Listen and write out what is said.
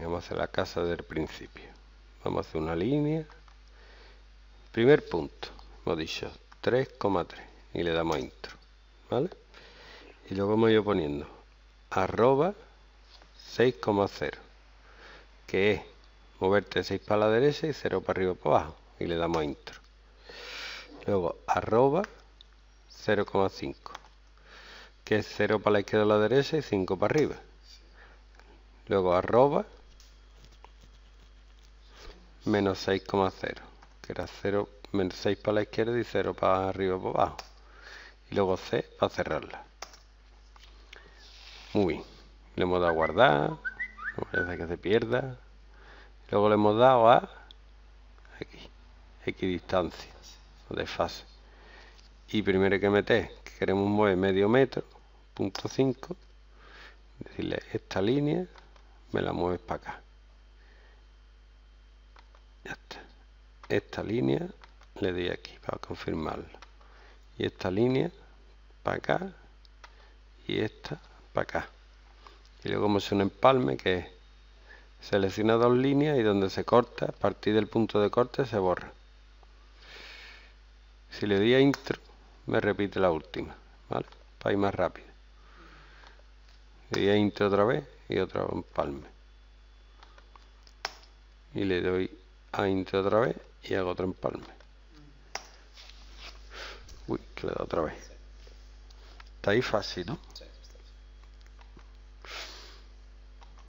vamos a hacer la casa del principio. Vamos a hacer una línea. Primer punto, hemos dicho 3,3 y le damos a intro, ¿vale? Y luego hemos ido poniendo arroba 6,0, que es moverte 6 para la derecha y 0 para arriba o para abajo, y le damos a intro. Luego arroba 0,5, que es 0 para la izquierda o la derecha y 5 para arriba. Luego arroba menos 6,0, que era 0, menos 6 para la izquierda y 0 para arriba o para abajo. Y luego C para cerrarla. Muy bien. Le hemos dado a guardar, no parece que se pierda. Luego le hemos dado a aquí, equidistancia o desfase. Y primero hay que meter, que queremos mover medio metro, punto 5. Decirle, esta línea me la mueves para acá. Ya está. Esta línea le doy aquí para confirmarlo. Y esta línea para acá. Y esta para acá. Y luego hemos hecho un empalme que es selecciona dos líneas y donde se corta, a partir del punto de corte se borra. Si le doy a intro, me repite la última, ¿vale? Para ir más rápido. Le doy a intro otra vez y otro empalme. Y le doy a intro otra vez y hago otro empalme. Uy, que le he dado otra vez. Está ahí fácil, ¿no? Sí.